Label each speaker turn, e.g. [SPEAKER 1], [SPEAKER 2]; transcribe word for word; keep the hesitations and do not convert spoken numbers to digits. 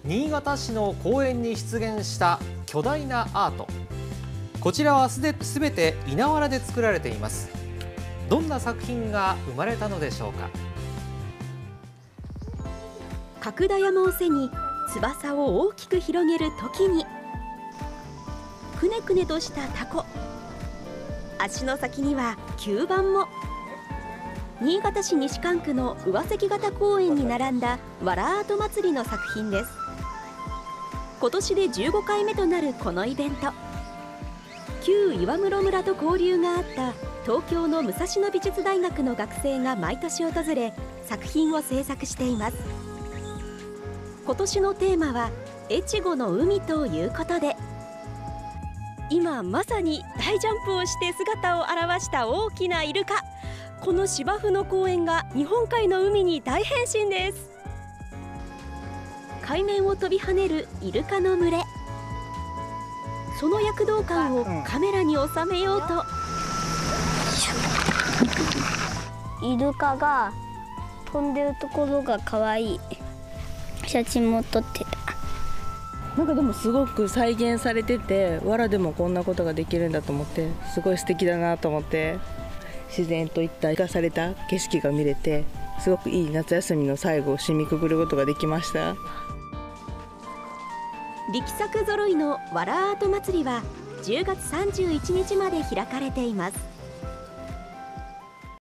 [SPEAKER 1] 新潟市の公園に出現した巨大なアート。こちらはすべて稲わらで作られています。どんな作品が生まれたのでしょうか。
[SPEAKER 2] 角田山を背に翼を大きく広げる時にくねくねとしたタコ、足の先には吸盤も。新潟市西蒲区の上関型公園に並んだわらアート祭りの作品です。今年でじゅうごかいめとなるこのイベント、旧岩室村と交流があった東京の武蔵野美術大学の学生が毎年訪れ作品を制作しています。今年のテーマは越後の海ということで、今まさに大ジャンプをして姿を現した大きなイルカ。この芝生の公園が日本海の海に大変身です。海面を飛び跳ねるイルカの群れ、その躍動感をカメラに収めようと、
[SPEAKER 3] イルカが飛んでるところが可愛い写真も撮ってた。
[SPEAKER 4] なんかでもすごく再現されてて、藁でもこんなことができるんだと思って、すごい素敵だなと思って、自然と一体化された景色が見れて、すごくいい夏休みの最後を締めくくることができました。
[SPEAKER 2] 力作ぞろいのわらアート祭りはじゅうがつさんじゅういちにちまで開かれています。